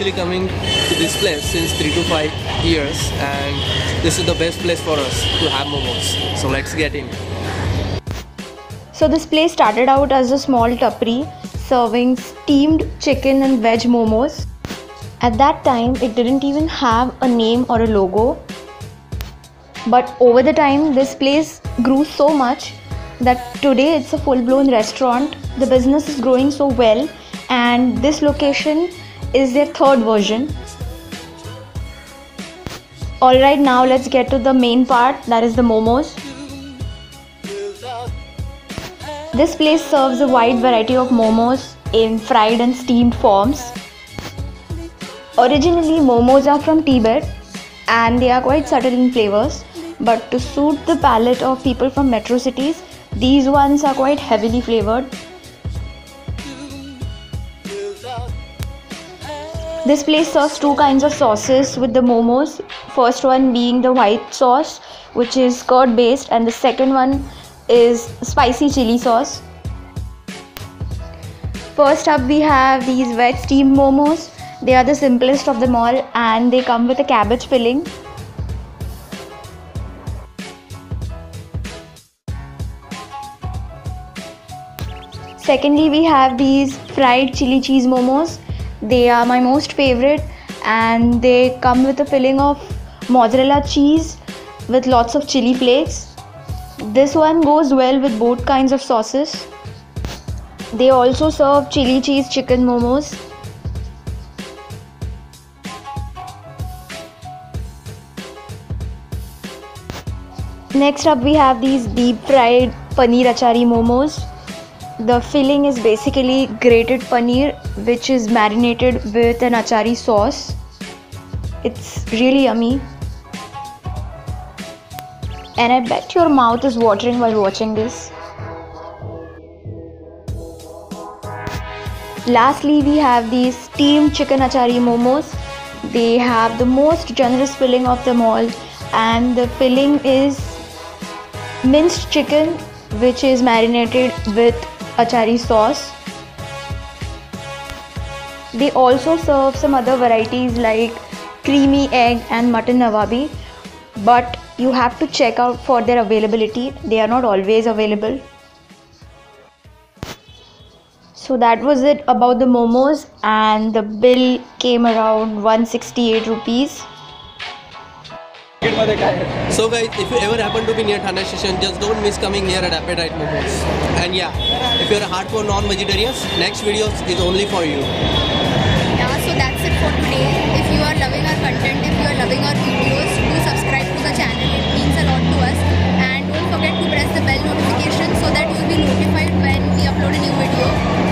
actually coming to this place since 3 to 5 years, and this is the best place for us to have momos. So let's get in. So this place started out as a small tapri serving steamed chicken and veg momos. At that time, it didn't even have a name or a logo. But over the time, this place grew so much that today it's a full-blown restaurant. The business is growing so well, and this location is their third version. Alright, now let's get to the main part, that is the momos. This place serves a wide variety of momos in fried and steamed forms. Originally, momos are from Tibet and they are quite subtle in flavors, but to suit the palate of people from metro cities, these ones are quite heavily flavored. This place serves two kinds of sauces with the momos. First one being the white sauce, which is curd based, and the second one is spicy chili sauce. First up, we have these veg steamed momos. They are the simplest of them all, and they come with a cabbage filling. Secondly, we have these fried chili cheese momos. They are my most favorite, and they come with a filling of mozzarella cheese with lots of chili flakes. This one goes well with both kinds of sauces. They also serve chili cheese chicken momos. Next up, we have these deep fried paneer achari momos. The filling is basically grated paneer, which is marinated with an achari sauce. It's really yummy. And I bet your mouth is watering while watching this. Lastly, we have these steamed chicken achari momos. They have the most generous filling of them all, and the filling is minced chicken, which is marinated with achari sauce. They also serve some other varieties like creamy egg and mutton nawabi, but you have to check out for their availability. They are not always available. So that was it about the momos, and the bill came around 168 rupees. So guys, if you ever happen to be near Thane station, just don't miss coming here at Appetite Momos. And yeah, if you're a hardcore non-vegetarians, next video is only for you. Yeah, so that's it for today. If you are loving our content, if you are loving our videos, do subscribe to the channel. It means a lot to us. And don't forget to press the bell notification so that you will be notified when we upload a new video.